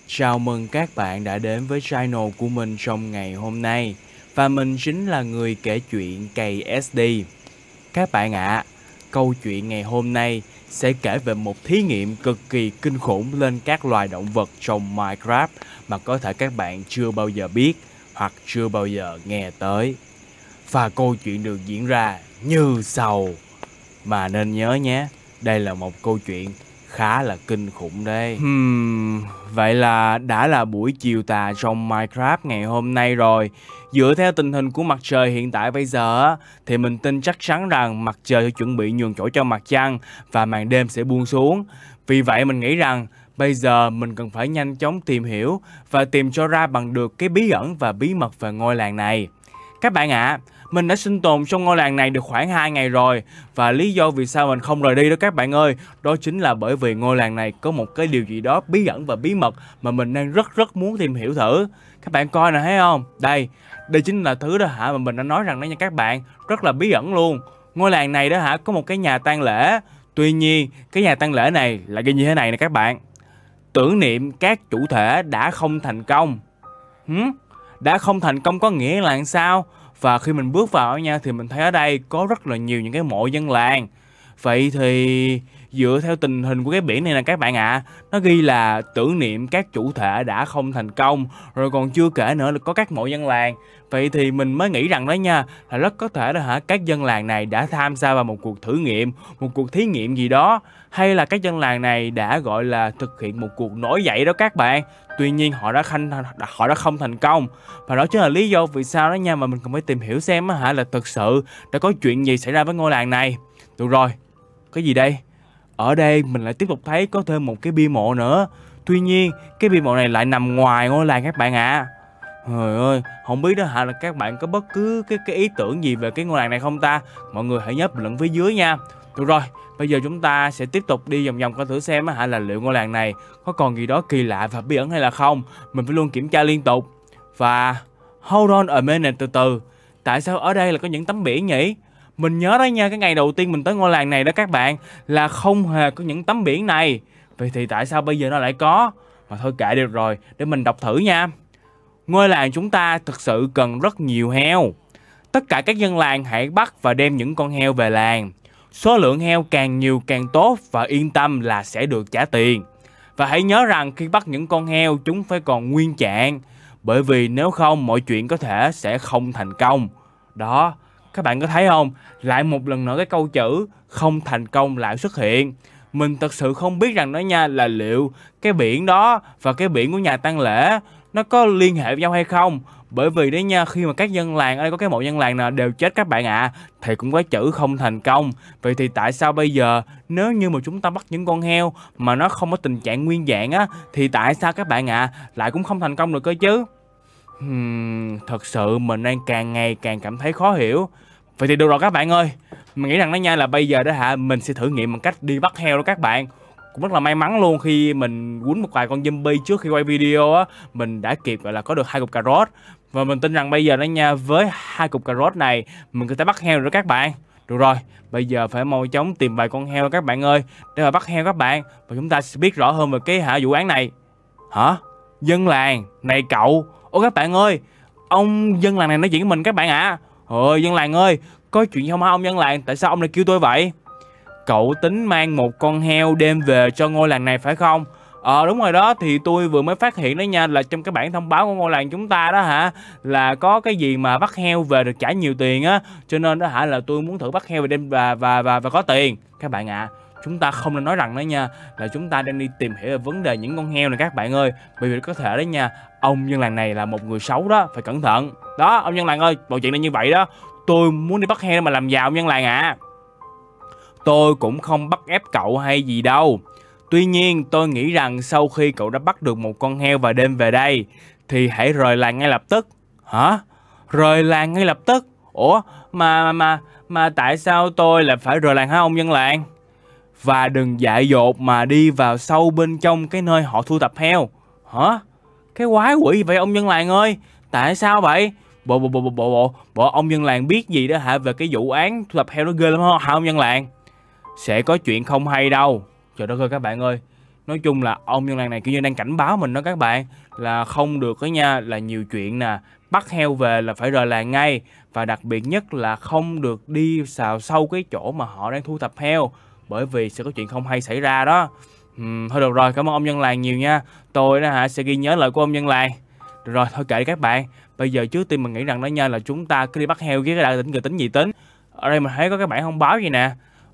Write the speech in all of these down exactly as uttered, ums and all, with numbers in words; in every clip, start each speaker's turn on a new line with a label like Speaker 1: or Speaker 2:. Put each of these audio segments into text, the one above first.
Speaker 1: Chào mừng các bạn đã đến với channel của mình trong ngày hôm nay. Và mình chính là người kể chuyện ca ét đê. Các bạn ạ, à, câu chuyện ngày hôm nay sẽ kể về một thí nghiệm cực kỳ kinh khủng lên các loài động vật trong Minecraft mà có thể các bạn chưa bao giờ biết hoặc chưa bao giờ nghe tới. Và câu chuyện được diễn ra như sau. Mà nên nhớ nhé, đây là một câu chuyện khá là kinh khủng đây. Hmm, vậy là đã là buổi chiều tà trong Minecraft ngày hôm nay rồi. Dựa theo tình hình của mặt trời hiện tại bây giờ thì mình tin chắc chắn rằng mặt trời sẽ chuẩn bị nhường chỗ cho mặt trăng và màn đêm sẽ buông xuống. Vì vậy mình nghĩ rằng bây giờ mình cần phải nhanh chóng tìm hiểu và tìm cho ra bằng được cái bí ẩn và bí mật về ngôi làng này. Các bạn ạ, à, mình đã sinh tồn trong ngôi làng này được khoảng hai ngày rồi. Và lý do vì sao mình không rời đi đó các bạn ơi, đó chính là bởi vì ngôi làng này có một cái điều gì đó bí ẩn và bí mật mà mình đang rất rất muốn tìm hiểu thử. Các bạn coi nè, thấy không? Đây, đây chính là thứ đó hả mà mình đã nói rằng đó nha các bạn, rất là bí ẩn luôn. Ngôi làng này đó hả, có một cái nhà tang lễ. Tuy nhiên, cái nhà tang lễ này lại ghi như thế này nè các bạn: tưởng niệm các chủ thể đã không thành công. Hử? Đã không thành công có nghĩa là sao? Và khi mình bước vào nha thì mình thấy ở đây có rất là nhiều những cái mộ dân làng. Vậy thì dựa theo tình hình của cái biển này nè các bạn ạ, à, nó ghi là tưởng niệm các chủ thể đã không thành công, rồi còn chưa kể nữa là có các mộ dân làng. Vậy thì mình mới nghĩ rằng đó nha, là rất có thể là hả các dân làng này đã tham gia vào một cuộc thử nghiệm, một cuộc thí nghiệm gì đó, hay là các dân làng này đã gọi là thực hiện một cuộc nổi dậy đó các bạn. Tuy nhiên họ đã khanh họ đã không thành công. Và đó chính là lý do vì sao đó nha mà mình cần phải tìm hiểu xem hả là thực sự đã có chuyện gì xảy ra với ngôi làng này. Được rồi, cái gì đây? Ở đây mình lại tiếp tục thấy có thêm một cái bia mộ nữa. Tuy nhiên cái bia mộ này lại nằm ngoài ngôi làng các bạn ạ. À. Trời ơi, không biết đó hả là các bạn có bất cứ cái cái ý tưởng gì về cái ngôi làng này không ta? Mọi người hãy nhớ bình luận phía dưới nha. Được rồi, bây giờ chúng ta sẽ tiếp tục đi vòng vòng coi thử xem hả là liệu ngôi làng này có còn gì đó kỳ lạ và bí ẩn hay là không. Mình phải luôn kiểm tra liên tục. Và hold on a minute, từ từ. Tại sao ở đây là có những tấm biển nhỉ? Mình nhớ đó nha, cái ngày đầu tiên mình tới ngôi làng này đó các bạn, là không hề có những tấm biển này. Vậy thì tại sao bây giờ nó lại có? Mà thôi kệ được rồi, để mình đọc thử nha. Ngôi làng chúng ta thực sự cần rất nhiều heo. Tất cả các dân làng hãy bắt và đem những con heo về làng. Số lượng heo càng nhiều càng tốt và yên tâm là sẽ được trả tiền. Và hãy nhớ rằng khi bắt những con heo chúng phải còn nguyên trạng, bởi vì nếu không mọi chuyện có thể sẽ không thành công. Đó, các bạn có thấy không? Lại một lần nữa cái câu chữ không thành công lại xuất hiện. Mình thật sự không biết rằng đó nha là liệu cái biển đó và cái biển của nhà tang lễ nó có liên hệ với nhau hay không. Bởi vì đấy nha, khi mà các dân làng ở đây có cái mộ dân làng nào đều chết các bạn ạ, à, thì cũng có chữ không thành công. Vậy thì tại sao bây giờ nếu như mà chúng ta bắt những con heo mà nó không có tình trạng nguyên dạng á, thì tại sao các bạn ạ à, lại cũng không thành công được cơ chứ? Hmm, thật sự mình đang càng ngày càng cảm thấy khó hiểu. Vậy thì được rồi các bạn ơi, mình nghĩ rằng đó nha là bây giờ đó hả mình sẽ thử nghiệm bằng cách đi bắt heo đó các bạn. Cũng rất là may mắn luôn khi mình quýnh một vài con zombie trước khi quay video á, mình đã kịp gọi là có được hai cục cà rốt. Và mình tin rằng bây giờ đó nha, với hai cục cà rốt này mình có thể bắt heo rồi đó các bạn. Được rồi, bây giờ phải mau chóng tìm vài con heo các bạn ơi, để mà bắt heo các bạn. Và chúng ta sẽ biết rõ hơn về cái hả vụ án này. Hả? Dân làng? Này cậu. Ô các bạn ơi, ông dân làng này nói chuyện với mình các bạn ạ. À. Ôi dân làng ơi, có chuyện gì không hả ông dân làng? Tại sao ông lại kêu tôi vậy? Cậu tính mang một con heo đem về cho ngôi làng này phải không? Ờ đúng rồi đó, thì tôi vừa mới phát hiện đó nha, là trong cái bản thông báo của ngôi làng chúng ta đó hả, là có cái gì mà bắt heo về được trả nhiều tiền á, cho nên đó hả là tôi muốn thử bắt heo về đem và và và, và có tiền. Các bạn ạ, à, chúng ta không nên nói rằng đó nha là chúng ta đang đi tìm hiểu về vấn đề những con heo này các bạn ơi, bởi vì có thể đó nha, ông dân làng này là một người xấu đó, phải cẩn thận. Đó, ông dân làng ơi, mọi chuyện là như vậy đó. Tôi muốn đi bắt heo mà làm giàu ông dân làng ạ. À. Tôi cũng không bắt ép cậu hay gì đâu. Tuy nhiên tôi nghĩ rằng sau khi cậu đã bắt được một con heo và đem về đây thì hãy rời làng ngay lập tức. Hả? Rời làng ngay lập tức? Ủa mà mà mà tại sao tôi lại phải rời làng hả ông dân làng? Và đừng dại dột mà đi vào sâu bên trong cái nơi họ thu thập heo. Hả? Cái quái quỷ vậy ông dân làng ơi? Tại sao vậy? Bộ bộ bộ bộ bộ bộ, bộ ông dân làng biết gì đó hả về cái vụ án thu thập heo nó ghê lắm hả ông dân làng? Sẽ có chuyện không hay đâu. Trời đất ơi các bạn ơi, Nói chung là ông dân làng này kiểu như đang cảnh báo mình đó các bạn, là không được đó nha, là nhiều chuyện nè, bắt heo về là phải rời làng ngay, và đặc biệt nhất là không được đi xào sâu cái chỗ mà họ đang thu thập heo, bởi vì sẽ có chuyện không hay xảy ra đó. Ừm, thôi được rồi, cảm ơn ông dân làng nhiều nha, tôi đó hả sẽ ghi nhớ lời của ông dân làng. Được rồi, thôi kệ đi các bạn, bây giờ trước tiên mình nghĩ rằng đó nha là chúng ta cứ đi bắt heo với cái đại tính người tính gì tính. Ở đây mình thấy có cái bảng thông báo gì nè,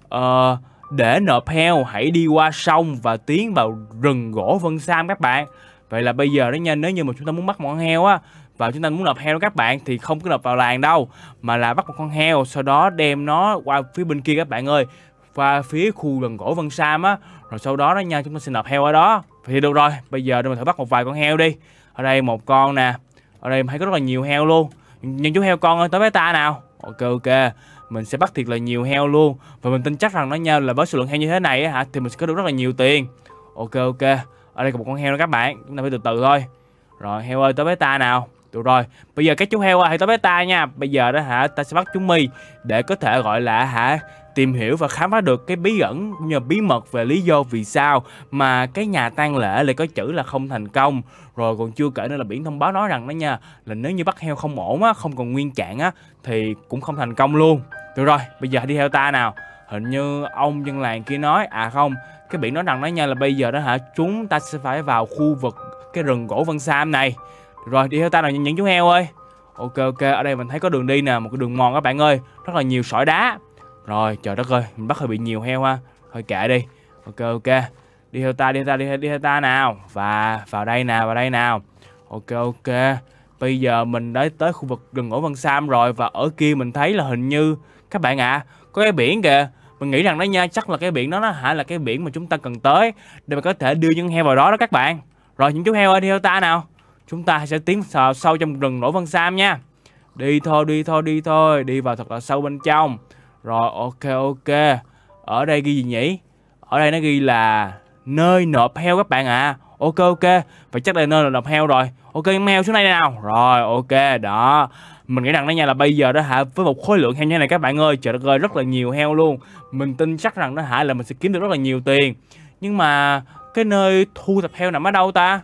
Speaker 1: ờ, để nộp heo hãy đi qua sông và tiến vào rừng gỗ Vân Sam các bạn. Vậy là bây giờ đó nha, nếu như mà chúng ta muốn bắt một con heo á, và chúng ta muốn nộp heo đó các bạn, thì không có nộp vào làng đâu, mà là bắt một con heo sau đó đem nó qua phía bên kia các bạn ơi, qua phía khu rừng gỗ Vân Sam á, rồi sau đó đó nha chúng ta sẽ nộp heo ở đó. Thì được rồi, bây giờ mình thử bắt một vài con heo đi. Ở đây một con nè, ở đây mình thấy có rất là nhiều heo luôn. Nhưng chú heo con ơi, tới với ta nào. Ok ok, mình sẽ bắt thiệt là nhiều heo luôn, và mình tin chắc rằng nó nha là với số lượng heo như thế này á hả, thì mình sẽ có được rất là nhiều tiền. Ok ok, ở đây còn một con heo đó các bạn, chúng ta phải từ từ thôi. Rồi heo ơi, tới với ta nào. Được rồi, bây giờ các chú heo ơi hãy tới với ta nha. Bây giờ đó hả, ta sẽ bắt chú My để có thể gọi là hả tìm hiểu và khám phá được cái bí ẩn cũng như bí mật về lý do vì sao mà cái nhà tang lễ lại có chữ là không thành công. Rồi còn chưa kể nữa là biển thông báo nói rằng đó nha, là nếu như bắt heo không ổn á, không còn nguyên trạng á, thì cũng không thành công luôn. Được rồi, bây giờ đi theo ta nào. Hình như ông dân làng kia nói, à không, cái biển nói rằng đó nha là bây giờ đó hả, chúng ta sẽ phải vào khu vực cái rừng gỗ Vân Sam này. Được rồi, đi theo ta nào những chú heo ơi. Ok ok, ở đây mình thấy có đường đi nè, một cái đường mòn các bạn ơi, rất là nhiều sỏi đá. Rồi, trời đất ơi, mình bắt hơi bị nhiều heo ha. Thôi kệ đi. Ok ok. Đi theo ta, đi theo ta, đi theo, đi theo ta nào. Và vào đây nào, vào đây nào. Ok ok. Bây giờ mình đã tới khu vực rừng gỗ Vân Sam rồi, và ở kia mình thấy là hình như các bạn ạ, à, có cái biển kìa. Mình nghĩ rằng đó nha, chắc là cái biển đó nó hả là cái biển mà chúng ta cần tới để mà có thể đưa những heo vào đó đó các bạn. Rồi những chú heo ơi, đi theo ta nào. Chúng ta sẽ tiến vào sâu trong rừng gỗ Vân Sam nha. Đi thôi, đi thôi, đi thôi, đi vào thật là sâu bên trong. Rồi ok ok. Ở đây ghi gì nhỉ? Ở đây nó ghi là nơi nộp heo các bạn ạ. À. Ok ok. Và chắc là nơi là nộp heo rồi. Ok, heo xuống đây nào. Rồi ok, đó. Mình nghĩ rằng đó nha là bây giờ đó hả, với một khối lượng heo như thế này các bạn ơi, trời đất ơi, rất là nhiều heo luôn. Mình tin chắc rằng đó hả là mình sẽ kiếm được rất là nhiều tiền. Nhưng mà cái nơi thu thập heo nằm ở đâu ta?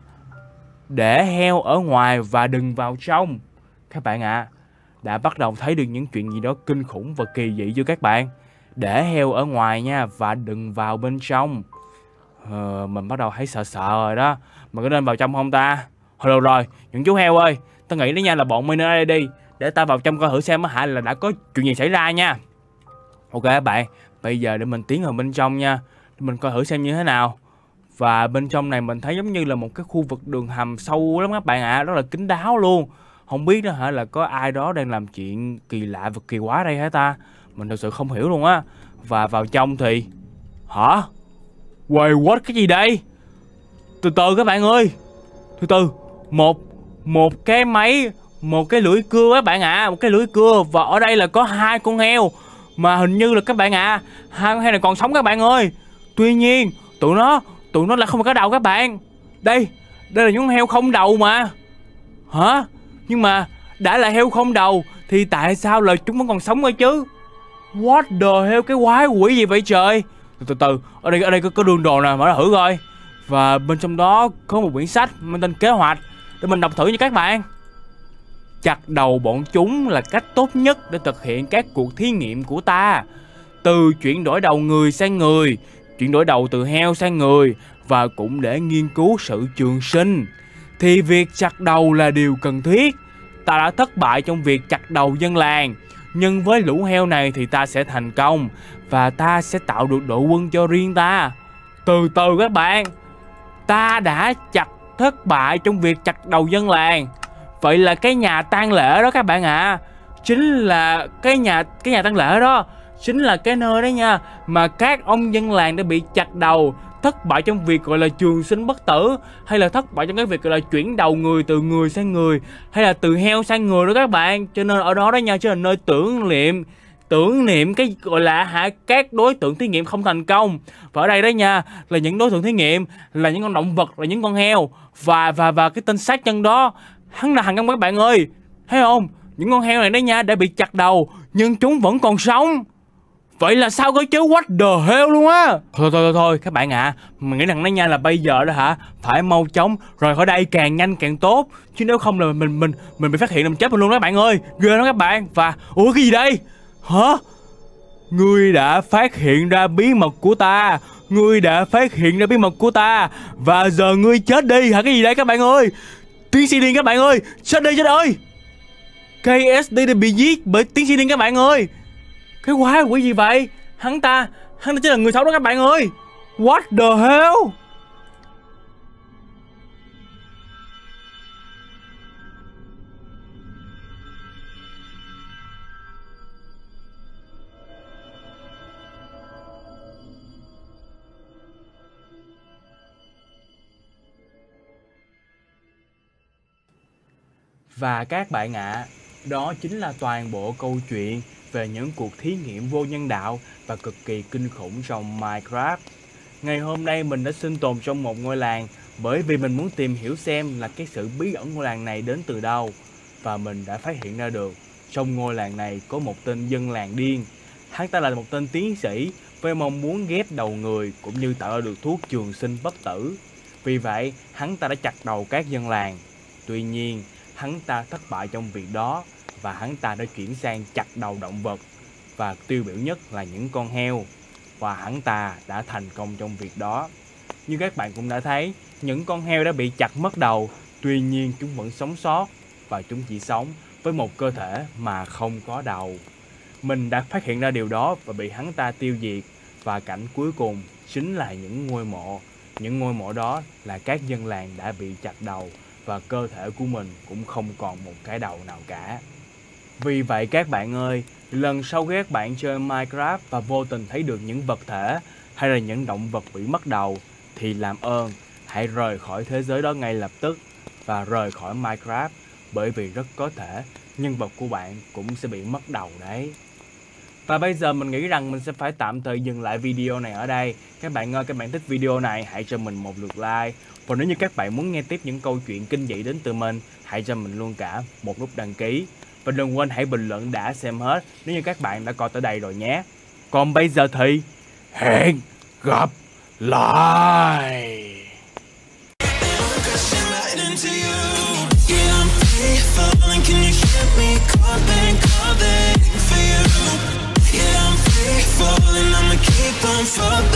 Speaker 1: Để heo ở ngoài và đừng vào trong. Các bạn ạ, à, đã bắt đầu thấy được những chuyện gì đó kinh khủng và kỳ dị chưa các bạn? Để heo ở ngoài nha, và đừng vào bên trong. Ờ, mình bắt đầu thấy sợ sợ rồi đó. Mình có nên vào trong không ta? Thôi được rồi, những chú heo ơi, tao nghĩ đó nha là bọn mình ở đây đi, để ta vào trong coi thử xem á hả là đã có chuyện gì xảy ra nha. Ok các bạn, bây giờ để mình tiến vào bên trong nha, để mình coi thử xem như thế nào. Và bên trong này mình thấy giống như là một cái khu vực đường hầm sâu lắm các bạn ạ, à, rất là kín đáo luôn. Không biết đó hả là có ai đó đang làm chuyện kỳ lạ và kỳ quá đây hả ta? Mình thật sự không hiểu luôn á. Và vào trong thì hả? Wait what, cái gì đây? Từ từ các bạn ơi. Từ từ. Một Một cái máy, một cái lưỡi cưa các bạn ạ, à, một cái lưỡi cưa. Và ở đây là có hai con heo. Mà hình như là các bạn ạ, à, hai con heo này còn sống các bạn ơi. Tuy nhiên tụi nó Tụi nó là không có đầu các bạn. Đây, đây là những heo không đầu mà. Hả? Nhưng mà đã là heo không đầu thì tại sao là chúng vẫn còn sống cơ chứ? What the hell, cái quái quỷ gì vậy trời? Từ từ, từ. Ở đây ở đây có, có đường đồ nè, mở ra thử coi. Và bên trong đó có một quyển sách mang tên kế hoạch, để mình đọc thử nha các bạn. Chặt đầu bọn chúng là cách tốt nhất để thực hiện các cuộc thí nghiệm của ta. Từ chuyển đổi đầu người sang người, chuyển đổi đầu từ heo sang người, và cũng để nghiên cứu sự trường sinh, thì việc chặt đầu là điều cần thiết. Ta đã thất bại trong việc chặt đầu dân làng, nhưng với lũ heo này thì ta sẽ thành công, và ta sẽ tạo được đội quân cho riêng ta. Từ từ các bạn, ta đã chặt thất bại trong việc chặt đầu dân làng. Vậy là cái nhà tang lễ đó các bạn ạ, à, chính là cái nhà cái nhà tang lễ đó chính là cái nơi đó nha mà các ông dân làng đã bị chặt đầu, thất bại trong việc gọi là trường sinh bất tử, hay là thất bại trong cái việc gọi là chuyển đầu người từ người sang người, hay là từ heo sang người đó các bạn. Cho nên ở đó đó nha, chính là nơi tưởng niệm tưởng niệm cái gọi là hả các đối tượng thí nghiệm không thành công. Và ở đây đó nha là những đối tượng thí nghiệm là những con động vật, là những con heo, và và và cái tên sát nhân đó hắn là thằng công các bạn ơi, thấy không? Những con heo này đó nha đã bị chặt đầu nhưng chúng vẫn còn sống. Vậy là sao có chứ, what the hell luôn á. Thôi thôi thôi thôi các bạn ạ, à, mình nghĩ rằng nó nha là bây giờ đó hả, phải mau chóng rời khỏi đây càng nhanh càng tốt, chứ nếu không là mình mình mình bị phát hiện là mình chết mình luôn đó các bạn ơi, ghê lắm các bạn. Và ủa cái gì đây hả? Ngươi đã phát hiện ra bí mật của ta, ngươi đã phát hiện ra bí mật của ta và giờ ngươi chết đi hả? Cái gì đây các bạn ơi? Tiến sĩ điên các bạn ơi, chết đi chết ơi. ca ét đê đã bị giết bởi tiến sĩ điên các bạn ơi. Cái quái quỷ gì vậy? Hắn ta, hắn ta chính là người xấu đó các bạn ơi. What the hell? Và các bạn ạ, à, đó chính là toàn bộ câu chuyện về những cuộc thí nghiệm vô nhân đạo và cực kỳ kinh khủng trong Minecraft. Ngày hôm nay mình đã sinh tồn trong một ngôi làng bởi vì mình muốn tìm hiểu xem là cái sự bí ẩn ngôi làng này đến từ đâu. Và mình đã phát hiện ra được trong ngôi làng này có một tên dân làng điên. Hắn ta là một tên tiến sĩ với mong muốn ghép đầu người cũng như tạo ra được thuốc trường sinh bất tử. Vì vậy, hắn ta đã chặt đầu các dân làng. Tuy nhiên, hắn ta thất bại trong việc đó và hắn ta đã chuyển sang chặt đầu động vật và tiêu biểu nhất là những con heo, và hắn ta đã thành công trong việc đó. Như các bạn cũng đã thấy, những con heo đã bị chặt mất đầu, tuy nhiên chúng vẫn sống sót và chúng chỉ sống với một cơ thể mà không có đầu. Mình đã phát hiện ra điều đó và bị hắn ta tiêu diệt, và cảnh cuối cùng chính là những ngôi mộ. Những ngôi mộ đó là các dân làng đã bị chặt đầu và cơ thể của mình cũng không còn một cái đầu nào cả. Vì vậy các bạn ơi, lần sau các bạn chơi Minecraft và vô tình thấy được những vật thể hay là những động vật bị mất đầu thì làm ơn hãy rời khỏi thế giới đó ngay lập tức và rời khỏi Minecraft, bởi vì rất có thể nhân vật của bạn cũng sẽ bị mất đầu đấy. Và bây giờ mình nghĩ rằng mình sẽ phải tạm thời dừng lại video này ở đây. Các bạn ơi, các bạn thích video này hãy cho mình một lượt like. Và nếu như các bạn muốn nghe tiếp những câu chuyện kinh dị đến từ mình, hãy cho mình luôn cả một nút đăng ký. Và đừng quên hãy bình luận đã xem hết nếu như các bạn đã coi tới đây rồi nhé. Còn bây giờ thì hẹn gặp lại. Falling, I'ma keep on falling.